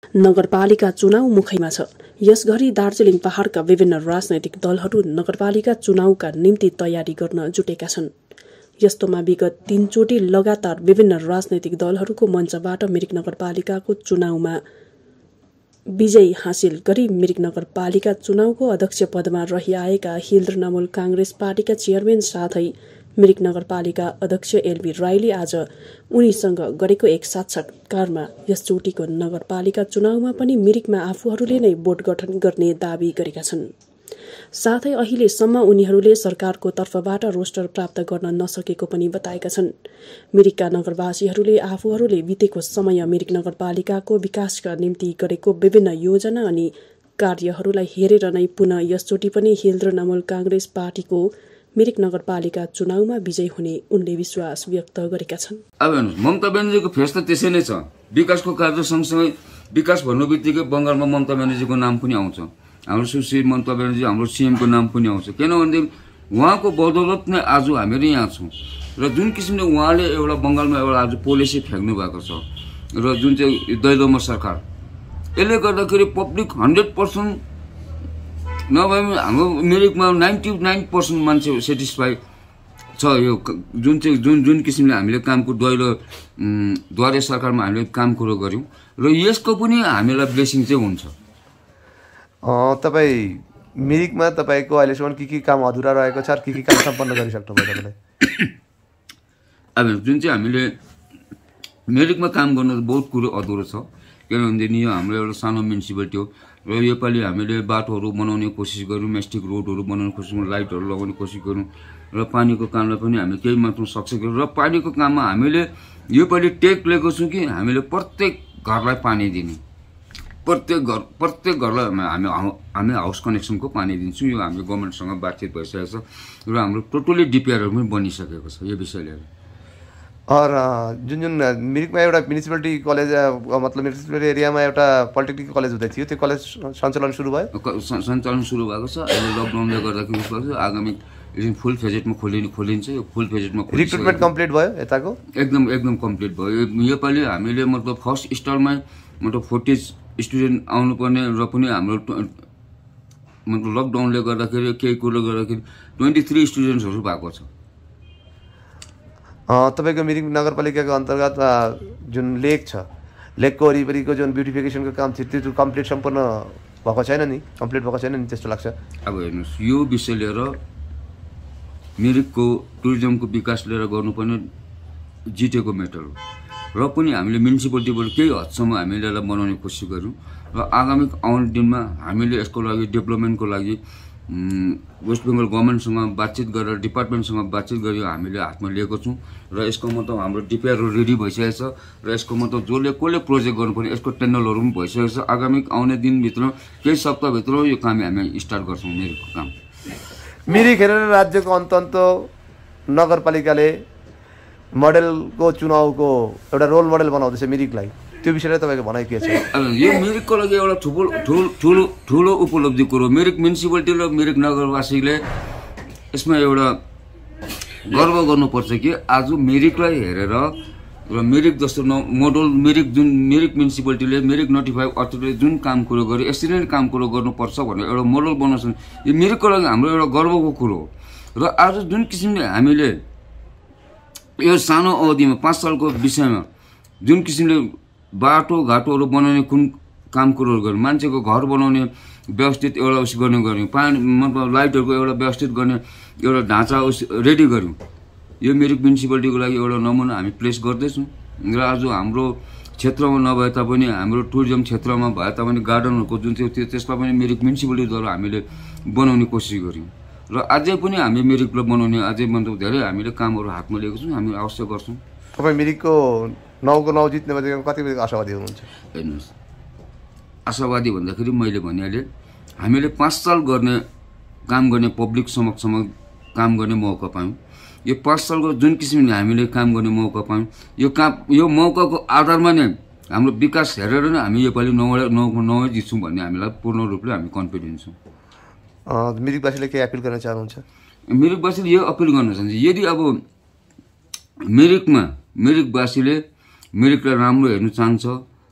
नगरपालिका चुनाव मुखैमा छ। यसघरि दार्जिलिङ पहाडका विभिन्न राजनैतिक दलहरू नगरपालिका चुनावका निम्ति तयारी गर्न जुटेका छन्। यस्तोमा विगत 3 चोटि लगातार विभिन्न राजनैतिक दलहरूको मञ्चबाट मिरिक नगरपालिकाको चुनावमा विजय हासिल गरी मिरिक नगरपालिका चुनावको अध्यक्ष पदमा रहिआएका हिल तृणमूल कांग्रेस पार्टीका चेयरम्यान साथै मिरिक नगरपालिका अध्यक्ष एलबी राईले आज उनीसँग गरेको एक साक्षात्कारमा यसचोटिको नगरपालिका चुनावमा पनि मिरिकमा आफूहरूले नै बोर्ड गठन गर्ने दावी गरेका छन्। साथै अहिलेसम्म उनीहरूले सरकारको तर्फबाट रोस्टर प्राप्त गर्न नसकेको पनि बताएका छन्। मिरिकका नगरवासीहरूले आफूहरूले बितेको समय मिरिक नगरपालिकाको विकासका निम्ति गरेको विभिन्न योजना अनि कार्यहरूलाई हेरेर नै पुनः यसचोटि पनि हिल तृणमूल कांग्रेस पार्टीको मिरिक नगरपालिका चुनावमा विजय हुने उनले विश्वास व्यक्त गरेका छन्। अब हेर्नुहोस्, ममता ब्यानर्जीको फेस त त्यसै नै छ। विकासको कार्य सँगसँगै विकास भन्नु बित्तिकै बङ्गालमा ममता ब्यानर्जीको नाम पनि आउँछ, हाम्रो सुश्री ममता ब्यानर्जी हाम्रो सीएमको नाम पनि आउँछ। किनभनेदेखि उहाँको बदौलत नै आज हामीहरू यहाँ छौँ र जुन किसिमले उहाँले एउटा बङ्गालमा एउटा आज पोलिसी फ्याँक्नु भएको छ र जुन चाहिँ दैलोमा सरकार, यसले गर्दाखेरि पब्लिक 100% नभए हाम्रो मिरिकमा 99% मान्छे सेटिस्फाई छ। यो जुन किसिमले हामीले कामको द्वारे सरकारमा हामीले काम कुरो गर्यौँ र यसको पनि हामीलाई ब्लेसिङ चाहिँ हुन्छ। तपाईँ मिरिकमा तपाईँको अहिलेसम्म के काम अधुरा रहेको छ, के काम सम्पन्न गरिसक्नुभयो तपाईँले? अब जुन चाहिँ हामीले मिरिकमा काम गर्नु बहुत कुरो अधुरो छ। किनभनेदेखि यो हाम्रो एउटा सानो म्युनिसिपालिटी हो र योपालि हामीले बाटोहरू बनाउने कोसिस गऱ्यौँ, मेस्टिक रोडहरू बनाउने कोसिस गऱ्यौँ, लाइटहरू लगाउने कोसिस गऱ्यौँ र पानीको कामलाई पनि हामीले केही मात्रामा सक्सेस गऱ्यौँ। र पानीको काममा हामीले योपालि टेक लिएको छौँ कि हामीले प्रत्येक घरलाई पानी दिने, प्रत्येक घरलाई हामी हाउस कनेक्सनको पानी दिन्छौँ। यो हाम्रो गभर्मेन्टसँग बातचित भइसकेको छ र हाम्रो टोटली डिपिआरहरू पनि बनिसकेको छ यो विषय लिएर। जुन मिरिकमा एउटा म्युनिसिपालिटी कलेज मतलब म्युनिसिपालिटी एरियामा एउटा पोलिटेक्निक कलेज हुँदै थियो, त्यो कलेज सञ्चालन सुरु भयो? सञ्चालन सुरु भएको छ। अहिले लकडाउनले गर्दाखेरि उसको आगामी फुल फेजेटमा खोलिन्छ। यो फुल फेजेटमा रिक्रुटमेन्ट कम्प्लिट भयो यताको? एकदम कम्प्लिट भयो। योपालि हामीले मतलब फर्स्ट स्टारमा मतलब 40 स्टुडेन्ट आउनुपर्ने र पनि हाम्रो मतलब लकडाउनले गर्दाखेरि केही कुरो गर्दाखेरि 23 स्टुडेन्ट्सहरू भएको छ। तपाईँको मिरिक नगरपालिकाको अन्तर्गत जुन लेक छ, लेकको वरिपरिको जुन ब्युटिफिकेसनको काम थियो त्यो कम्प्लिट सम्पूर्ण भएको छैन नि, कम्प्लिट भएको छैन नि त्यस्तो लाग्छ? अब हेर्नुहोस्, यो विषय लिएर मिरिकको टुरिज्मको विकास लिएर गर्नुपर्ने जिटेको मेटर हो र पनि हामीले म्युनिसिपालिटीबाट केही हदसम्म हामीले यसलाई बनाउने कोसिस गऱ्यौँ र आगामी आउने दिनमा हामीले यसको लागि डेभलपमेन्टको लागि वेस्ट बेङ्गल गभर्मेन्टसँग बातचित गरेर डिपार्टमेन्टसँग बातचित गरी हामीले हातमा लिएको छौँ र यसको मतलब हाम्रो डिपिआरहरू रेडी भइसकेको छ र यसको मतलब कसले प्रोजेक्ट गर्नुपर्ने यसको टेन्डरहरू पनि भइसकेको छ। आगामी आउने दिनभित्र केही सप्ताहभित्र यो काम हामी स्टार्ट गर्छौँ। मिरिकको काम मिरिक हेरेर राज्यको अन्त नगरपालिकाले मोडेलको चुनावको एउटा रोल मोडेल बनाउँदैछ मिरिकलाई, त्यो विषयमा तपाईँको भनाइ के छ? यो मिरिकको लागि एउटा ठुलो उपलब्धि कुरो। मिरिक म्युनिसिपालिटी र मिरिक नगरवासीले यसमा एउटा गर्व गर्नुपर्छ कि आज मिरिकलाई हेरेर र मिरिक जस्तो मोडल मिरिक म्युनिसिपालिटीले मिरिक नोटिफाइड अथोरिटीले जुन काम कुरो गर्यो यसरी नै काम कुरो गर्नुपर्छ भनेर एउटा मोडल बनाउँछ। यो मिरिकको लागि हाम्रो एउटा गर्वको कुरो हो र आज जुन किसिमले हामीले यो सानो अवधिमा 5 सालको विषयमा जुन किसिमले बाटोघाटोहरू बनाउने कुन काम कुरोहरू गर्यो, मान्छेको घर बनाउने व्यवस्थित एउटा उस गर्ने गऱ्यौँ, पानी मतलब लाइटहरूको एउटा व्यवस्थित गर्ने एउटा ढाँचा रेडी गऱ्यौँ। यो मिरिक म्युनिसिपालिटीको लागि एउटा नमुना हामी प्लेस गर्दैछौँ र आज हाम्रो क्षेत्रमा नभए तापनि हाम्रो टुरिज्म क्षेत्रमा भए तापनि गार्डनहरूको जुन थियो त्यसलाई पनि मिरिक म्युनिसिपालिटीद्वारा हामीले बनाउने कोसिस गऱ्यौँ र अझै पनि हामी मिरिकलाई बनाउने अझै मतलब धेरै हामीले कामहरू हातमा लिएको छौँ, हामी अवश्य गर्छौँ। तपाईँ मिरिकको 9 जित्ने बारेमा कति आशावादी हुनुहुन्छ? हेर्नुहोस्, आशावादी भन्दाखेरि मैले भनिहालेँ हामीले 5 साल काम गर्ने पब्लिक समक्षमा काम गर्ने मौका पायौँ। यो 5 सालको जुन किसिमले हामीले काम गर्ने मौका पायौँ, यो मौकाको आधारमा नै हाम्रो विकास हेरेर नै हामी योपालि 9 जित्छौँ भन्ने हामीलाई पूर्ण रूपले हामी कन्फिडेन्स छौँ। मिरिकवासीले के अपिल गर्न चाहनुहुन्छ? मिरिकवासीले यो अपिल गर्न चाहन्छ, यदि अब मिरिकवासीले मिरिकलाई राम्रो हेर्नु चाहन्छ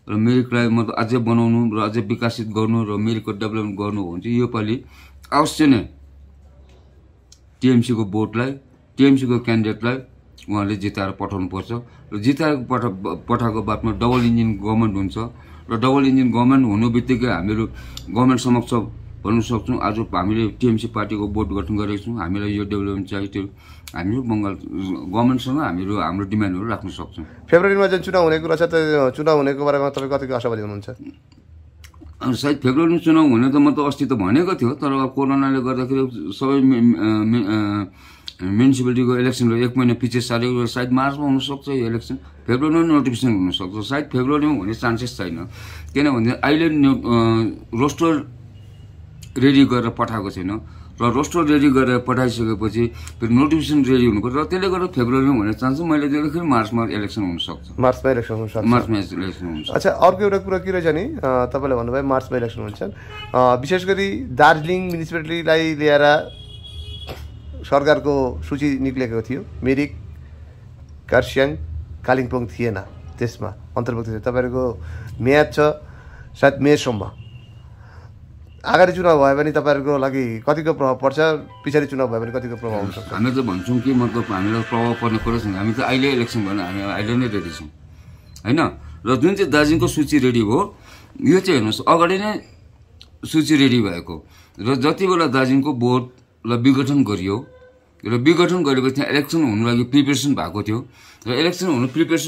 र मिरिकलाई मतलब अझै बनाउनु र अझै विकसित गर्नु र मिरिकको डेभलपमेन्ट गर्नु हो भने चाहिँ योपालि अवश्य नै टिएमसीको बोर्डलाई टिएमसीको क्यान्डिडेटलाई उहाँले जिताएर पठाउनुपर्छ र जिताएको पठाएको बादमा डबल इन्जिन गभर्मेन्ट हुन्छ र डबल इन्जिन गभर्मेन्ट हुनु बित्तिकै हामीहरू गभर्मेन्ट समक्ष भन्नु सक्छौँ आज हामीले टिएमसी पार्टीको बोर्ड गठन गरेको छौँ हामीलाई यो डेभलपमेन्ट चाहियो त्यो हामीहरू बङ्गाल गभर्मेन्टसँग हामीहरू हाम्रो डिमान्डहरू राख्न सक्छौँ फेब्रुअरीमा जुन चुनाव हुनेको रहेछ त्यो चुनाव हुनेको बारेमा तपाईँ कतिको आशावादी हुनुहुन्छ सायद फेब्रुअरीमा चुनाव हुने त म त अस्ति त भनेको थियो तर कोरोनाले गर्दाखेरि सबै म्युनिसिपालिटीको इलेक्सनको 1 महिना पछि सारेको सायद मार्चमा हुनसक्छ यो इलेक्सन फेब्रुअरीमा नोटिफिकेसन हुनसक्छ सायद फेब्रुअरीमा हुने चान्सेस छैन किनभने अहिले रोस्टर रेडी गरेर पठाएको छैन र रोस्टर रेडी गरेर पठाइसकेपछि फेरि नोटिफिकेसन रेडी हुनुपर्छ र त्यसले गर्दा फेब्रुअरीमा हुने चान्स मैले देख्दाखेरि मार्चमा इलेक्सन हुनसक्छ मार्चमा इलेक्सन हुनसक्छ मार्चमा इलेक्सन हुन्छ अच्छा अर्को एउटा कुरा के रहेछ नि तपाईँले भन्नुभयो मार्चमा इलेक्सन हुन्छ विशेष गरी दार्जिलिङ म्युनिसिपालिटीलाई लिएर सरकारको सूची निक्लेको थियो मिरिक खरसाङ कालिम्पोङ थिएन त्यसमा अन्तर्भुक्त थियो तपाईँहरूको म्याद छ सायद मेसम्म अगाडि चुनाव भयो भने तपाईँहरूको लागि कतिको प्रभाव पर्छ पछाडि चुनाव भयो भने कतिको प्रभाव हुन्छ हामी त भन्छौँ कि मतलब हामीलाई प्रभाव पर्ने कुरा छैन हामी त अहिले इलेक्सन भयो हामी अहिले नै रेडी छौँ होइन र जुन चाहिँ दार्जिलिङको सूची रेडी भयो यो चाहिँ हेर्नुहोस् अगाडि नै सूची रेडी भएको र जति बेला दार्जिलिङको बोर्डलाई विघटन गरियो र विघटन गरेपछि त्यहाँ इलेक्सन हुनु लागि प्रिपेरेसन भएको थियो र इलेक्सन हुनु प्रिपेरेसन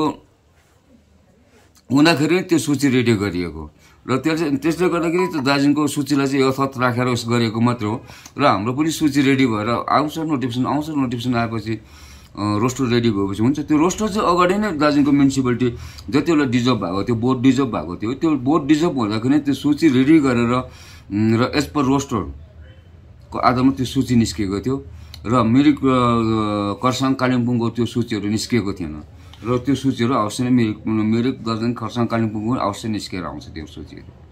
हुँदाखेरि त्यो सूची रेडी गरिएको र त्यसले गर्दाखेरि त्यो दार्जिलिङको सूचीलाई चाहिँ यथावत राखेर उस गरेको मात्र हो र हाम्रो पनि सूची रेडी भएर आउँछ नोटिफिकेसन आएपछि रोस्टर रेडी भएपछि हुन्छ त्यो रोस्टर चाहिँ अगाडि नै दार्जिलिङको म्युनिसिपालिटी जति बेला डिजर्भ भएको थियो बोर्ड डिजर्भ भएको थियो त्यो बोर्ड डिजर्भ हुँदाखेरि त्यो सूची रेडी गरेर र एज पर रोस्टरको आधारमा त्यो सूची निस्किएको थियो र मिरिक खरसाङ कालिम्पोङको त्यो सूचीहरू निस्किएको थिएन र त्यो सूचीहरू अवश्य नै मिरिक दार्जिलिङ खरसाङ कालिम्पोङको अवश्य निस्केर आउँछ त्यो सूचीहरू